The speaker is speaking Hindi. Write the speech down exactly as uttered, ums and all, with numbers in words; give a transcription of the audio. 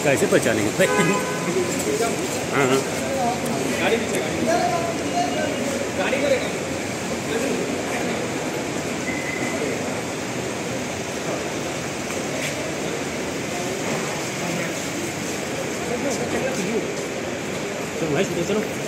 कैसे पहचानेंगे भाई? हाँ हाँ गाड़ी पीछे गाड़ी गाड़ी करेगा चलो भाई चलो।